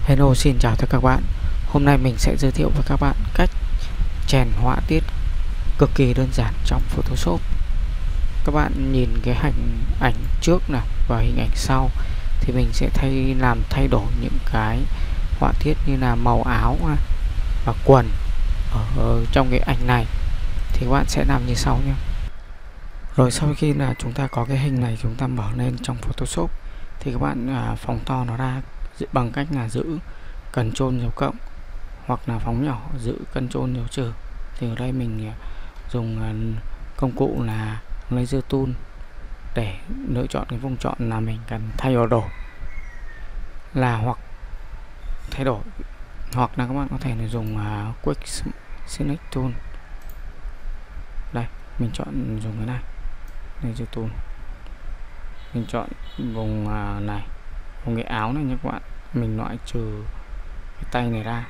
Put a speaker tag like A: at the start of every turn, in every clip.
A: Hello, xin chào tất cả các bạn. Hôm nay mình sẽ giới thiệu với các bạn cách chèn họa tiết cực kỳ đơn giản trong Photoshop. Các bạn nhìn cái hình ảnh trước này và hình ảnh sau thì mình sẽ thay đổi những cái họa tiết như là màu áo này và quần ở trong cái ảnh này thì các bạn sẽ làm như sau nhé. Rồi sau khi là chúng ta có cái hình này, chúng ta mở lên trong Photoshop thì các bạn phóng to nó ra bằng cách là giữ Ctrl dấu cộng hoặc là phóng nhỏ giữ Ctrl dấu trừ. Thì ở đây mình dùng công cụ là laser tool để lựa chọn cái vùng chọn là mình cần thay đổi là hoặc thay đổi, hoặc là các bạn có thể là dùng quick select tool. Đây mình chọn dùng cái này laser tool, mình chọn vùng này, vùng cái áo này nha các bạn. Mình loại trừ cái tay này ra.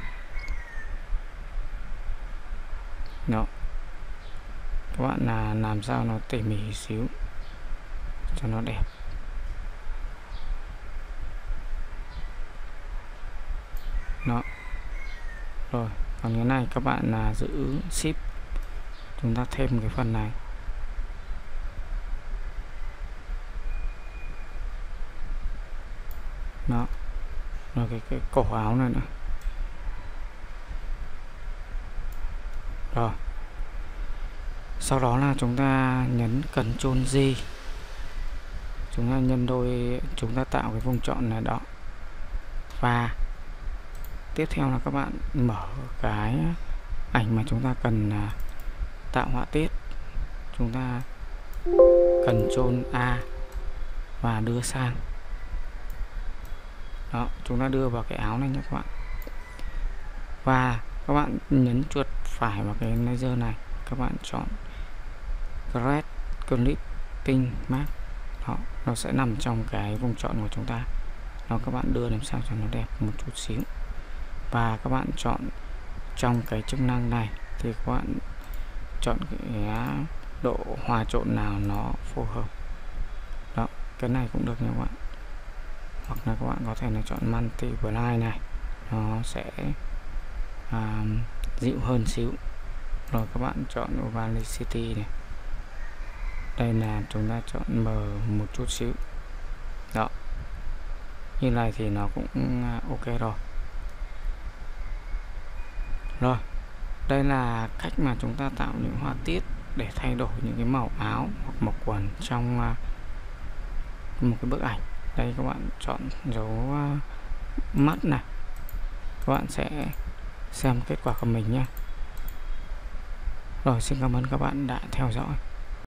A: Đó, các bạn là làm sao nó tỉ mỉ xíu cho nó đẹp. Đó. Rồi, còn cái này các bạn là giữ Shift, chúng ta thêm cái phần này. Đó. Rồi cái cổ áo này nữa. Rồi. Sau đó là chúng ta nhấn Ctrl J. Chúng ta nhân đôi, chúng ta tạo cái vùng chọn này đó. Và tiếp theo là các bạn mở cái ảnh mà chúng ta cần tạo họa tiết. Chúng ta Ctrl A và đưa sang. Đó, chúng ta đưa vào cái áo này nhé các bạn. Và các bạn nhấn chuột phải vào cái laser này, các bạn chọn Create Clipping Mask. Đó, nó sẽ nằm trong cái vùng chọn của chúng ta. Đó, các bạn đưa làm sao cho nó đẹp một chút xíu. Và các bạn chọn trong cái chức năng này thì các bạn chọn cái độ hòa trộn nào nó phù hợp. Đó, cái này cũng được nha các bạn. Hoặc là các bạn có thể là chọn Multiply này, nó sẽ dịu hơn xíu. Rồi các bạn chọn Opacity này, đây là chúng ta chọn mờ một chút xíu. Đó, như này thì nó cũng ok rồi. Rồi, đây là cách mà chúng ta tạo những họa tiết để thay đổi những cái màu áo hoặc màu quần trong một cái bức ảnh. Đây các bạn chọn dấu mắt này, các bạn sẽ xem kết quả của mình nhé. Rồi, xin cảm ơn các bạn đã theo dõi.